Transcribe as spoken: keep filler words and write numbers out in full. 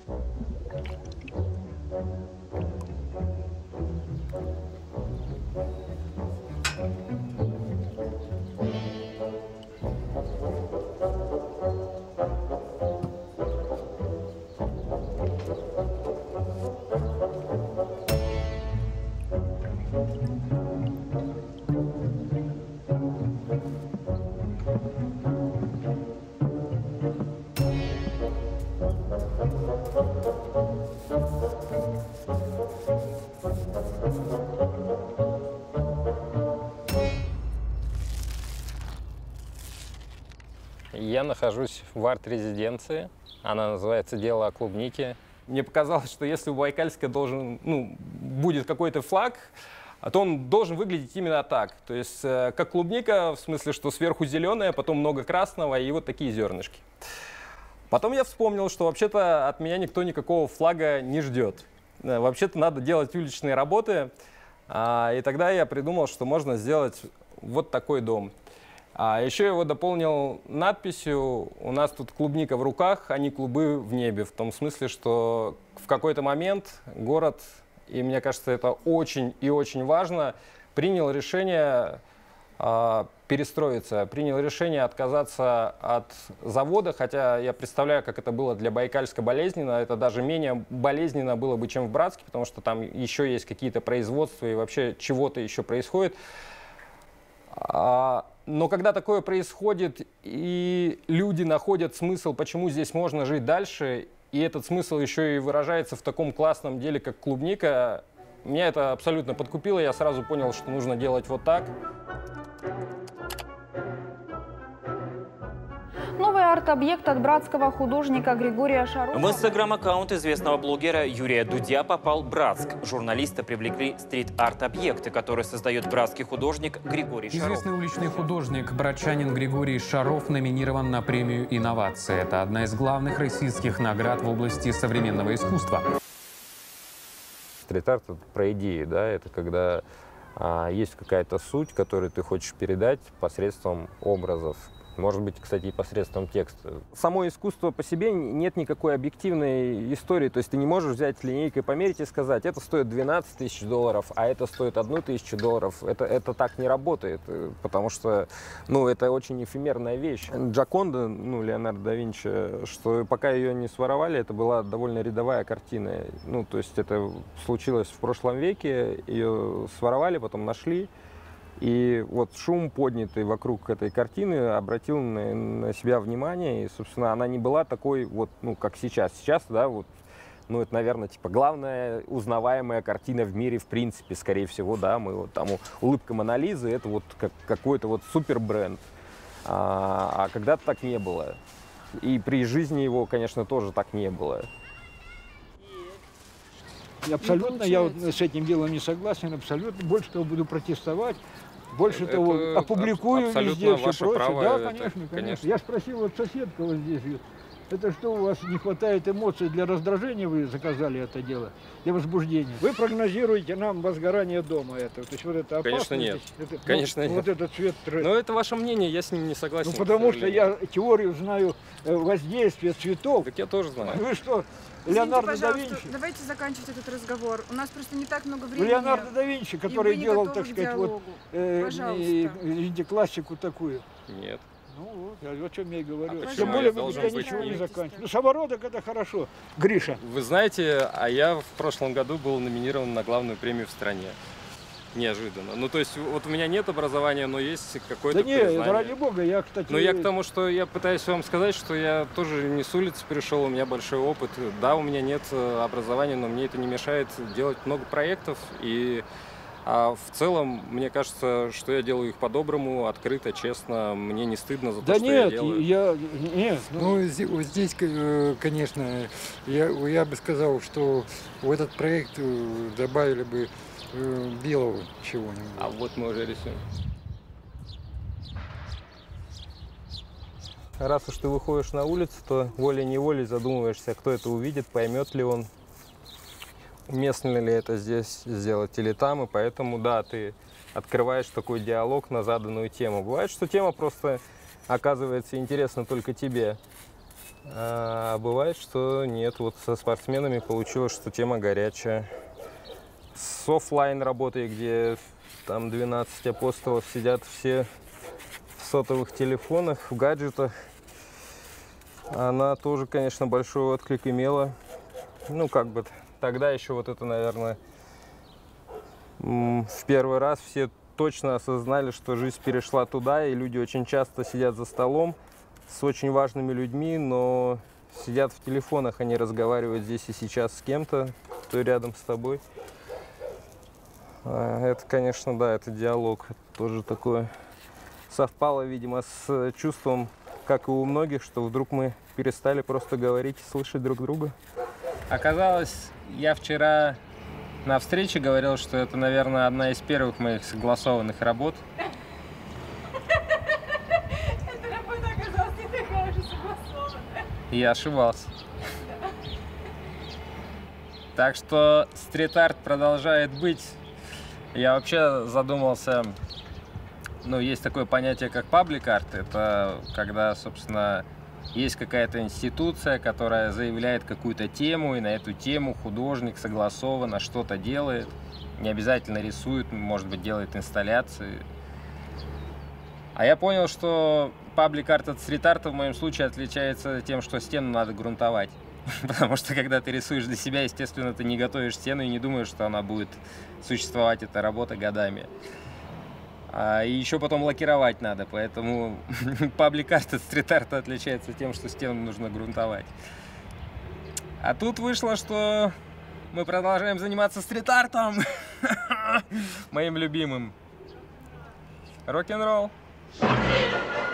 Я нахожусь в арт-резиденции, она называется «Дело о клубнике». Мне показалось, что если у Байкальска должен, ну, будет какой-то флаг, то он должен выглядеть именно так. То есть как клубника, в смысле, что сверху зеленая, потом много красного и вот такие зернышки. Потом я вспомнил, что вообще-то от меня никто никакого флага не ждет. Вообще-то надо делать уличные работы, и тогда я придумал, что можно сделать вот такой дом. А еще я его дополнил надписью: у нас тут клубника в руках, а не клубы в небе. В том смысле, что в какой-то момент город, и мне кажется, это очень и очень важно, принял решение э, перестроиться, принял решение отказаться от завода, хотя я представляю, как это было для Байкальска болезненно. Это даже менее болезненно было бы, чем в Братске, потому что там еще есть какие-то производства и вообще чего-то еще происходит. А, но когда такое происходит, и люди находят смысл, почему здесь можно жить дальше, и этот смысл еще и выражается в таком классном деле, как клубника, меня это абсолютно подкупило. Я сразу понял, что нужно делать вот так. Новый арт-объект от братского художника Григория Шарова. В инстаграм-аккаунт известного блогера Юрия Дудя попал Братск. Журналисты привлекли стрит-арт-объекты, которые создает братский художник Григорий Шаров. Известный уличный художник, братчанин Григорий Шаров, номинирован на премию «Инновация». Это одна из главных российских наград в области современного искусства. Стрит-арт — это про идеи, да, это когда а, есть какая-то суть, которую ты хочешь передать посредством образов. Может быть, кстати, и посредством текста. Само искусство по себе нет никакой объективной истории. То есть ты не можешь взять линейкой, померить и сказать: это стоит двенадцать тысяч долларов, а это стоит одну тысячу долларов. Это, это так не работает, потому что, ну, это очень эфемерная вещь. Джоконда, ну, Леонардо да Винчи, что пока ее не своровали, это была довольно рядовая картина. Ну, то есть это случилось в прошлом веке, ее своровали, потом нашли. И вот шум, поднятый вокруг этой картины, обратил на, на себя внимание, и, собственно, она не была такой, вот, ну, как сейчас. Сейчас, да, вот, ну, это, наверное, типа, главная узнаваемая картина в мире, в принципе, скорее всего, да, мы вот там, улыбка Моны Лизы, это вот как, какой-то вот супер бренд. А, а когда-то так не было. И при жизни его, конечно, тоже так не было. Абсолютно, я вот с этим делом не согласен, абсолютно. Больше того, буду протестовать, больше это того, опубликую везде, все прочее. Право, да, это, конечно, конечно, конечно. Я спросил вот соседка вот здесь, это что, у вас не хватает эмоций для раздражения, вы заказали это дело, для возбуждения? Вы прогнозируете нам возгорание дома этого, то есть вот это опасно? Конечно нет, это, конечно вот, нет. Вот этот цвет... Но это ваше мнение, я с ним не согласен. Ну потому что я теорию знаю воздействия цветов. Так я тоже знаю. Вы что? Извините, Леонардо да Винчи. Давайте заканчивать этот разговор. У нас просто не так много времени. Леонардо да Винчи, который делал, так сказать, вот, э, э, классику такую. Нет. Ну вот, я о чем я и говорю. А Тем более, я, я ничего не заканчиваю. Ну, самородок это хорошо. Гриша. Вы знаете, а я в прошлом году был номинирован на главную премию в стране. Неожиданно. Ну, то есть, вот у меня нет образования, но есть какое-то Да нет, признание. ради бога, я, кстати... Но я к тому, что я пытаюсь вам сказать, что я тоже не с улицы пришел, у меня большой опыт. Да, у меня нет образования, но мне это не мешает делать много проектов. И а в целом, мне кажется, что я делаю их по-доброму, открыто, честно. Мне не стыдно за то, да что нет, я делаю. Я, нет, ну, ну здесь, конечно, я, я бы сказал, что в этот проект добавили бы белого чего-нибудь. А вот мы уже рисуем. Раз уж ты выходишь на улицу, то волей-неволей задумываешься, кто это увидит, поймет ли он, уместно ли это здесь сделать или там. И поэтому, да, ты открываешь такой диалог на заданную тему. Бывает, что тема просто оказывается интересна только тебе. А бывает, что нет. Вот со спортсменами получилось, что тема горячая. С оффлайн работой, где там двенадцать апостолов сидят все в сотовых телефонах, в гаджетах, она тоже, конечно, большой отклик имела. Ну, как бы тогда еще вот это, наверное, в первый раз все точно осознали, что жизнь перешла туда, и люди очень часто сидят за столом с очень важными людьми, но сидят в телефонах, они разговаривают здесь и сейчас с кем-то, кто рядом с тобой. Это, конечно, да, это диалог. Это тоже такое совпало, видимо, с чувством, как и у многих, что вдруг мы перестали просто говорить и слышать друг друга. Оказалось, я вчера на встрече говорил, что это, наверное, одна из первых моих согласованных работ. Эта работа оказалась не такая уже согласованная. И я ошибался. Так что стрит-арт продолжает быть. Я вообще задумался, ну, есть такое понятие, как паблик-арт. Это когда, собственно, есть какая-то институция, которая заявляет какую-то тему, и на эту тему художник согласованно что-то делает. Не обязательно рисует, может быть, делает инсталляции. А я понял, что паблик-арт от стрит-арта в моем случае отличается тем, что стену надо грунтовать. Потому что когда ты рисуешь для себя, естественно, ты не готовишь стену и не думаешь, что она будет существовать, эта работа, годами. А, и еще потом лакировать надо, поэтому паблик-арт от стрит-арта отличается тем, что стену нужно грунтовать. А тут вышло, что мы продолжаем заниматься стрит-артом, моим любимым. Рок-н-ролл.